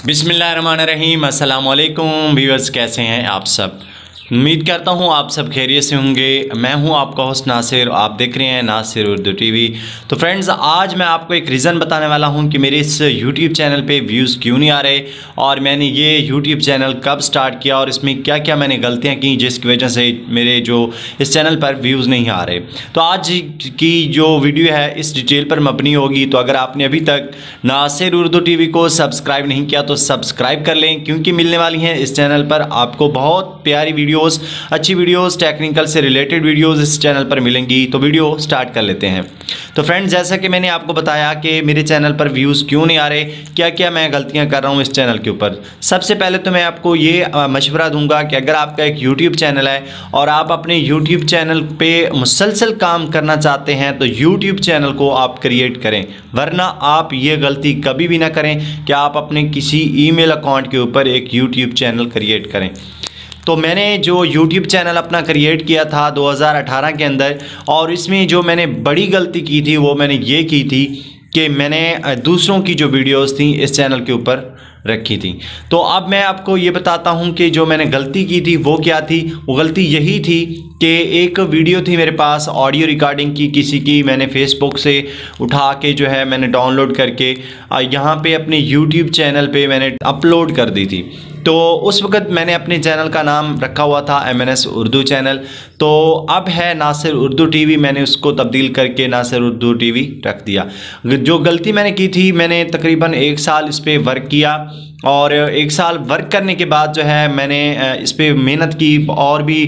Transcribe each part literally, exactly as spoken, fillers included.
बिस्मिल्लाहिर्रहमानिर्रहीम। अस्सलाम वालेकुम व्यूअर्स, कैसे हैं आप सब? उम्मीद करता हूँ आप सब खैरियत से होंगे। मैं हूँ आपका होस्ट नासिर, आप देख रहे हैं नासिर उर्दू टीवी। तो फ्रेंड्स, आज मैं आपको एक रीज़न बताने वाला हूँ कि मेरे इस यूट्यूब चैनल पे व्यूज़ क्यों नहीं आ रहे और मैंने ये यूट्यूब चैनल कब स्टार्ट किया और इसमें क्या क्या मैंने गलतियाँ की जिसकी वजह से मेरे जो इस चैनल पर व्यूज़ नहीं आ रहे। तो आज की जो वीडियो है इस डिटेल पर मबनी होगी। तो अगर आपने अभी तक नासिर उर्दू टीवी को सब्सक्राइब नहीं किया तो सब्सक्राइब कर लें, क्योंकि मिलने वाली हैं इस चैनल पर आपको बहुत प्यारी वीडियो अच्छी वीडियोस, टेक्निकल से रिलेटेड वीडियोस इस चैनल पर मिलेंगी। तो वीडियो स्टार्ट कर लेते हैं। तो फ्रेंड्स, जैसा कि मैंने आपको बताया कि मेरे चैनल पर व्यूज़ क्यों नहीं आ रहे, क्या क्या मैं गलतियां कर रहा हूं इस चैनल के ऊपर। सबसे पहले तो मैं आपको ये मशवरा दूंगा कि अगर आपका एक यूट्यूब चैनल है और आप अपने यूट्यूब चैनल पे मुसलसल काम करना चाहते हैं तो यूट्यूब चैनल को आप क्रिएट करें, वरना आप ये गलती कभी भी ना करें कि आप अपने किसी ईमेल अकाउंट के ऊपर एक यूट्यूब चैनल क्रिएट करें। तो मैंने जो यूट्यूब चैनल अपना क्रिएट किया था दो हज़ार अठारह के अंदर, और इसमें जो मैंने बड़ी गलती की थी वो मैंने ये की थी कि मैंने दूसरों की जो वीडियोस थी इस चैनल के ऊपर रखी थी। तो अब मैं आपको ये बताता हूँ कि जो मैंने गलती की थी वो क्या थी। वो गलती यही थी कि एक वीडियो थी मेरे पास ऑडियो रिकॉर्डिंग की किसी की, मैंने फेसबुक से उठा के जो है मैंने डाउनलोड करके यहाँ पे अपने यूट्यूब चैनल पे मैंने अपलोड कर दी थी। तो उस वक़्त मैंने अपने चैनल का नाम रखा हुआ था M N S Urdu channel. तो अब है नासिर उर्दू टीवी, मैंने उसको तब्दील करके नासिर उर्दू टीवी रख दिया। जो गलती मैंने की थी, मैंने तकरीबन एक साल इस पर वर्क किया और एक साल वर्क करने के बाद जो है मैंने इस पर मेहनत की। और भी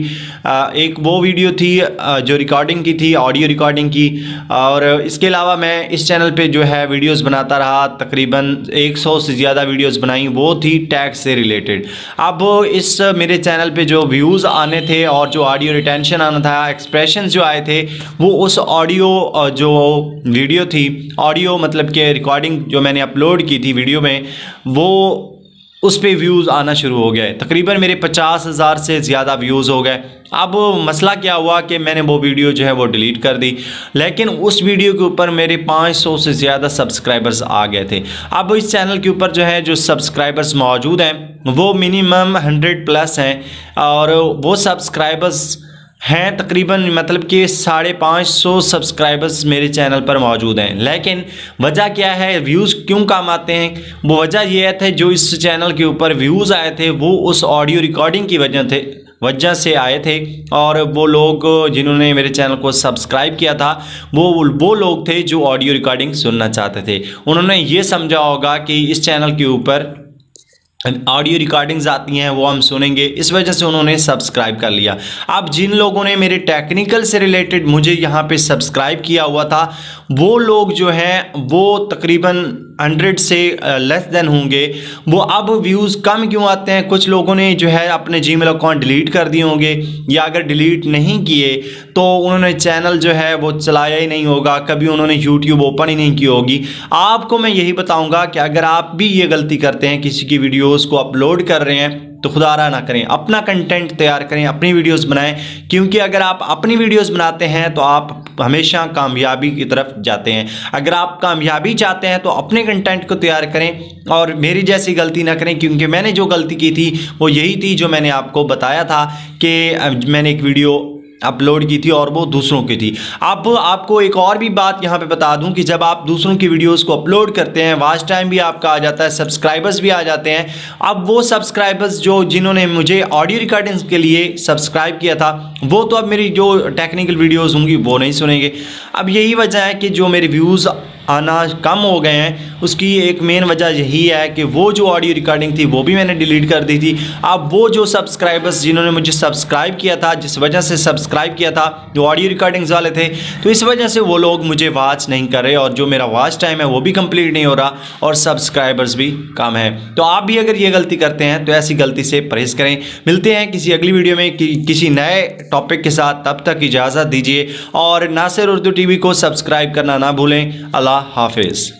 एक वो वीडियो थी जो रिकॉर्डिंग की थी, ऑडियो रिकॉर्डिंग की, और इसके अलावा मैं इस चैनल पे जो है वीडियोस बनाता रहा। तकरीबन सौ से ज़्यादा वीडियोस बनाई, वो थी टैक्स से रिलेटेड। अब इस मेरे चैनल पे जो व्यूज़ आने थे और जो ऑडियो रिटेंशन आना था, एक्सप्रेशन जो आए थे, वो उस ऑडियो जो वीडियो थी, ऑडियो मतलब कि रिकॉर्डिंग जो मैंने अपलोड की थी वीडियो में, वो उस पे व्यूज़ आना शुरू हो गए। तकरीबन मेरे पचास हज़ार से ज़्यादा व्यूज़ हो गए। अब मसला क्या हुआ कि मैंने वो वीडियो जो है वो डिलीट कर दी, लेकिन उस वीडियो के ऊपर मेरे पाँच सौ से ज़्यादा सब्सक्राइबर्स आ गए थे। अब इस चैनल के ऊपर जो है जो सब्सक्राइबर्स मौजूद हैं वो मिनिमम हंड्रेड प्लस हैं, और वो सब्सक्राइबर्स हैं तकरीबन मतलब कि साढ़े पाँच सौ सब्सक्राइबर्स मेरे चैनल पर मौजूद हैं। लेकिन वजह क्या है, व्यूज़ क्यों कम आते हैं? वो वजह यह थे जो इस चैनल के ऊपर व्यूज़ आए थे वो उस ऑडियो रिकॉर्डिंग की वजह थे वजह से आए थे। और वो लोग जिन्होंने मेरे चैनल को सब्सक्राइब किया था वो वो लोग थे जो ऑडियो रिकॉर्डिंग सुनना चाहते थे। उन्होंने ये समझा होगा कि इस चैनल के ऊपर ऑडियो रिकॉर्डिंग्स आती हैं वो हम सुनेंगे, इस वजह से उन्होंने सब्सक्राइब कर लिया। अब जिन लोगों ने मेरे टेक्निकल से रिलेटेड मुझे यहाँ पे सब्सक्राइब किया हुआ था वो लोग जो हैं वो तकरीबन हंड्रेड से लेस देन होंगे। वो अब व्यूज़ कम क्यों आते हैं? कुछ लोगों ने जो है अपने जीमेल अकाउंट डिलीट कर दिए होंगे, या अगर डिलीट नहीं किए तो उन्होंने चैनल जो है वो चलाया ही नहीं होगा, कभी उन्होंने यूट्यूब ओपन ही नहीं की होगी। आपको मैं यही बताऊंगा कि अगर आप भी ये गलती करते हैं, किसी की वीडियोस को अपलोड कर रहे हैं, तो खुदारा ना करें, अपना कंटेंट तैयार करें, अपनी वीडियोस बनाएं, क्योंकि अगर आप अपनी वीडियोस बनाते हैं तो आप हमेशा कामयाबी की तरफ जाते हैं। अगर आप कामयाबी चाहते हैं तो अपने कंटेंट को तैयार करें और मेरी जैसी गलती ना करें, क्योंकि मैंने जो गलती की थी वो यही थी जो मैंने आपको बताया था कि मैंने एक वीडियो अपलोड की थी और वो दूसरों की थी। अब आपको एक और भी बात यहाँ पे बता दूं कि जब आप दूसरों की वीडियोस को अपलोड करते हैं, वॉच टाइम भी आपका आ जाता है, सब्सक्राइबर्स भी आ जाते हैं। अब वो सब्सक्राइबर्स जो जिन्होंने मुझे ऑडियो रिकॉर्डिंग्स के लिए सब्सक्राइब किया था वो तो अब मेरी जो टेक्निकल वीडियोज़ होंगी वो नहीं सुनेंगे। अब यही वजह है कि जो मेरे व्यूज़ आना कम हो गए हैं, उसकी एक मेन वजह यही है कि वो जो ऑडियो रिकॉर्डिंग थी वो भी मैंने डिलीट कर दी थी। अब वो जो सब्सक्राइबर्स जिन्होंने मुझे सब्सक्राइब किया था, जिस वजह से सब्सक्राइब किया था, जो ऑडियो रिकॉर्डिंग्स वाले थे, तो इस वजह से वो लोग मुझे वॉच नहीं कर रहे और जो मेरा वॉच टाइम है वो भी कंप्लीट नहीं हो रहा और सब्सक्राइबर्स भी कम है। तो आप भी अगर ये गलती करते हैं तो ऐसी गलती से परहेज़ करें। मिलते हैं किसी अगली वीडियो में कि, किसी नए टॉपिक के साथ, तब तक इजाज़त दीजिए और नासिर उर्दू टीवी को सब्सक्राइब करना ना भूलें। अल्लाह हाफिज़।